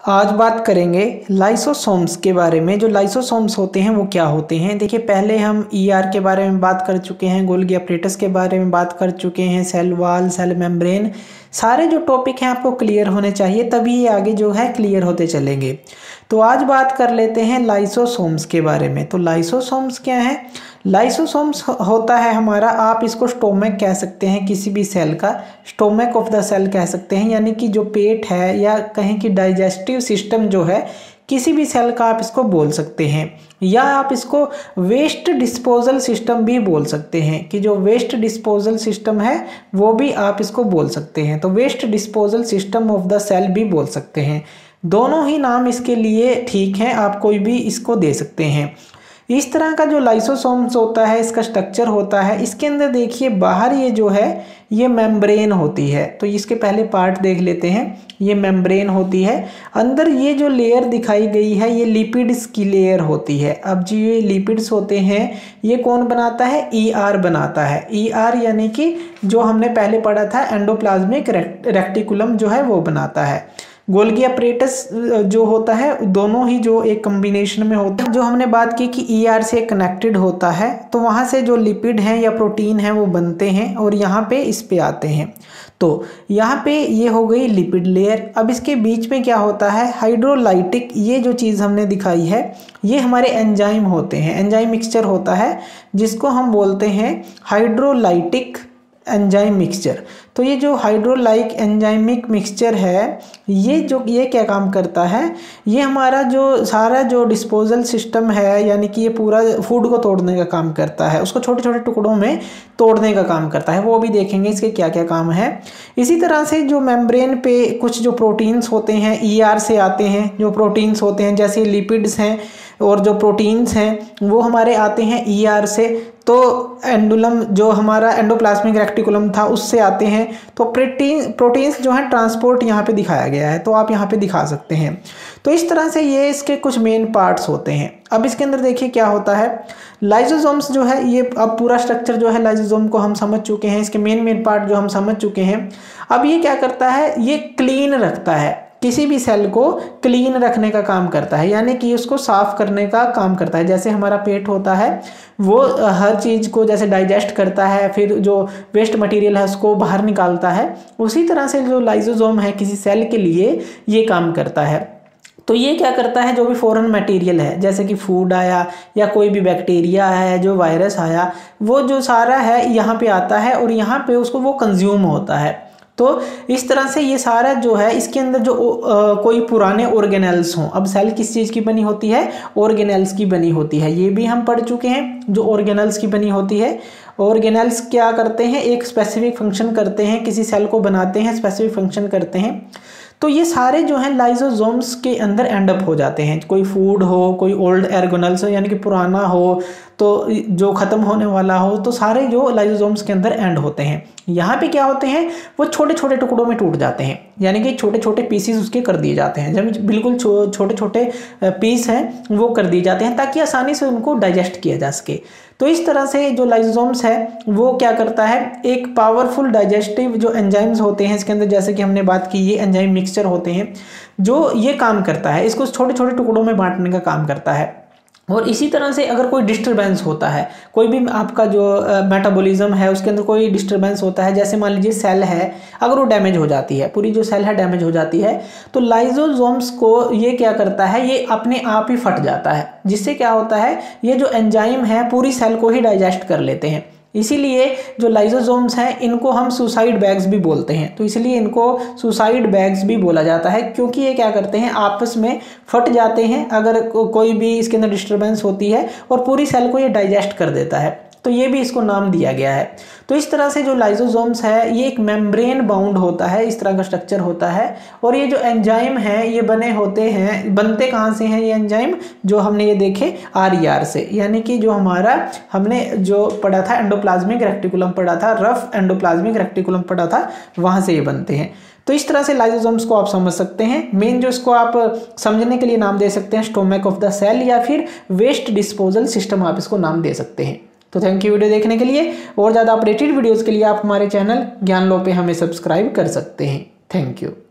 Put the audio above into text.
आज बात करेंगे लाइसोसोम्स के बारे में। जो लाइसोसोम्स होते हैं वो क्या होते हैं। देखिए, पहले हम ईआर के बारे में बात कर चुके हैं, गोल्गी अपरेटस के बारे में बात कर चुके हैं, सेल वॉल, सेल मेम्ब्रेन, सारे जो टॉपिक हैं आपको क्लियर होने चाहिए, तभी ये आगे जो है क्लियर होते चलेंगे। तो आज बात कर लेते हैं लाइसोसोम्स के बारे में। तो लाइसोसोम्स क्या है? लाइसोसोम्स होता है हमारा, आप इसको स्टोमक कह सकते हैं, किसी भी सेल का स्टोमक ऑफ द सेल कह सकते हैं, यानी कि जो पेट है या कहें कि डाइजेस्टिव सिस्टम जो है किसी भी सेल का आप इसको बोल सकते हैं, या आप इसको वेस्ट डिस्पोजल सिस्टम भी बोल सकते हैं कि जो वेस्ट डिस्पोजल सिस्टम है वो भी आप इसको बोल सकते हैं। तो waste disposal system of the cell भी बोल सकते हैं। दोनों ही नाम इसके लिए ठीक हैं, आप कोई भी इसको दे सकते हैं। इस तरह का जो लाइसोसोम्स होता है, इसका स्ट्रक्चर होता है, इसके अंदर देखिए बाहर ये जो है ये मेम्ब्रेन होती है। तो इसके पहले पार्ट देख लेते हैं। ये मेम्ब्रेन होती है, अंदर ये जो लेयर दिखाई गई है ये लिपिड्स की लेयर होती है। अब जो ये लिपिड्स होते हैं ये कौन बनाता है? ईआर बनाता है। ईआर यानी कि जो हमने पहले पढ़ा था एंडोप्लाज्मिक रेक्टिकुलम जो है वो बनाता है। गोल्गी अपरेटस जो होता है दोनों ही जो एक कॉम्बिनेशन में होता है। जो हमने बात की कि ईआर से कनेक्टेड होता है, तो वहाँ से जो लिपिड हैं या प्रोटीन हैं वो बनते हैं और यहाँ पे इस पे आते हैं। तो यहाँ पे ये हो गई लिपिड लेयर। अब इसके बीच में क्या होता है? हाइड्रोलाइटिक, ये जो चीज़ हमने दिखाई है ये हमारे एंजाइम होते हैं, एंजाइम मिक्सचर होता है जिसको हम बोलते हैं हाइड्रोलाइटिक एंजाइम मिक्सचर। तो ये जो हाइड्रोलाइक एंजाइमिक मिक्सचर है ये क्या काम करता है? ये हमारा जो सारा जो डिस्पोजल सिस्टम है, यानी कि ये पूरा फूड को तोड़ने का काम करता है, उसको छोटे छोटे टुकड़ों में तोड़ने का काम करता है। वो भी देखेंगे इसके क्या क्या काम है। इसी तरह से जो मेम्ब्रेन पे कुछ जो प्रोटीन्स होते हैं ईआर से आते हैं। जो प्रोटीन्स होते हैं जैसे लिपिड्स हैं और जो प्रोटीन्स हैं वो हमारे आते हैं ईआर से। तो एंडुलम जो हमारा एंडोप्लाज्मिक रेक्टिकुलम था उससे आते हैं। तो प्रोटीन्स जो है ट्रांसपोर्ट यहाँ पे दिखाया गया है, तो आप यहाँ पे दिखा सकते हैं। तो इस तरह से ये इसके कुछ मेन पार्ट्स होते हैं। अब इसके अंदर देखिए क्या होता है। लाइसोसोम्स जो है ये अब पूरा स्ट्रक्चर जो है लाइसोसोम को हम समझ चुके हैं, इसके मेन पार्ट जो हम समझ चुके हैं। अब ये क्या करता है? ये क्लीन रखता है, किसी भी सेल को क्लीन रखने का काम करता है, यानी कि उसको साफ करने का काम करता है। जैसे हमारा पेट होता है वो हर चीज़ को जैसे डाइजेस्ट करता है, फिर जो वेस्ट मटेरियल है उसको बाहर निकालता है, उसी तरह से जो लाइसोसोम है किसी सेल के लिए ये काम करता है। तो ये क्या करता है? जो भी फॉरेन मटेरियल है जैसे कि फूड आया या कोई भी बैक्टीरिया है, जो वायरस आया, वो जो सारा है यहाँ पे आता है और यहाँ पे उसको वो कंज्यूम होता है। तो इस तरह से ये सारा जो है इसके अंदर जो कोई पुराने ऑर्गेनेल्स हों। अब सेल किस चीज़ की बनी होती है? ऑर्गेनेल्स की बनी होती है। ये भी हम पढ़ चुके हैं जो ऑर्गेनेल्स की बनी होती है। ऑर्गेनेल्स क्या करते हैं? एक स्पेसिफिक फंक्शन करते हैं, किसी सेल को बनाते हैं, स्पेसिफिक फंक्शन करते हैं। तो ये सारे जो हैं लाइसोसोम्स के अंदर एंड अप हो जाते हैं। कोई फूड हो, कोई ओल्ड ऑर्गेनेल्स हो यानी कि पुराना हो, तो जो ख़त्म होने वाला हो, तो सारे जो लाइसोसोम्स के अंदर एंड होते हैं। यहाँ पे क्या होते हैं? वो छोटे छोटे टुकड़ों में टूट जाते हैं, यानी कि छोटे छोटे पीसेस उसके कर दिए जाते हैं। जब बिल्कुल छोटे छोटे पीस हैं वो कर दिए जाते हैं ताकि आसानी से उनको डाइजेस्ट किया जा सके। तो इस तरह से जो लाइसोसोम्स है वो क्या करता है? एक पावरफुल डाइजेस्टिव जो एंजाइम्स होते हैं इसके अंदर, जैसे कि हमने बात की ये एंजाइम मिक्सचर होते हैं, जो ये काम करता है, इसको छोटे छोटे टुकड़ों में बांटने का काम करता है। और इसी तरह से अगर कोई डिस्टरबेंस होता है, कोई भी आपका जो मेटाबॉलिज्म है उसके अंदर कोई डिस्टरबेंस होता है, जैसे मान लीजिए सेल है, अगर वो डैमेज हो जाती है, पूरी जो सेल है डैमेज हो जाती है, तो लाइसोसोम्स को ये क्या करता है? ये अपने आप ही फट जाता है, जिससे क्या होता है? ये जो एंजाइम है पूरी सेल को ही डाइजेस्ट कर लेते हैं। इसीलिए जो लाइसोसोम्स हैं इनको हम सुसाइड बैग्स भी बोलते हैं। तो इसलिए इनको सुसाइड बैग्स भी बोला जाता है, क्योंकि ये क्या करते हैं? आपस में फट जाते हैं अगर कोई भी इसके अंदर डिस्टरबेंस होती है, और पूरी सेल को ये डाइजेस्ट कर देता है। तो ये भी इसको नाम दिया गया है। तो इस तरह से जो लाइसोसोम्स है ये एक मेम्ब्रेन बाउंड होता है, इस तरह का स्ट्रक्चर होता है। और ये जो एंजाइम है ये बनते कहाँ से हैं? ये एंजाइम जो हमने ये देखे आर से, यानी कि जो हमारा हमने जो पढ़ा था एंडोप्लाज्मिक रेक्टिकुलम पढ़ा था, रफ एंडोप्लाज्मिक रेक्टिकुलम पढ़ा था, वहाँ से ये बनते हैं। तो इस तरह से लाइसोसोम्स को आप समझ सकते हैं। मेन जो इसको आप समझने के लिए नाम दे सकते हैं स्टोमक ऑफ द सेल, या फिर वेस्ट डिस्पोजल सिस्टम आप इसको नाम दे सकते हैं। तो थैंक यू वीडियो देखने के लिए। और ज़्यादा अपडेटेड वीडियोज़ के लिए आप हमारे चैनल ज्ञान लो पे हमें सब्सक्राइब कर सकते हैं। Thank you.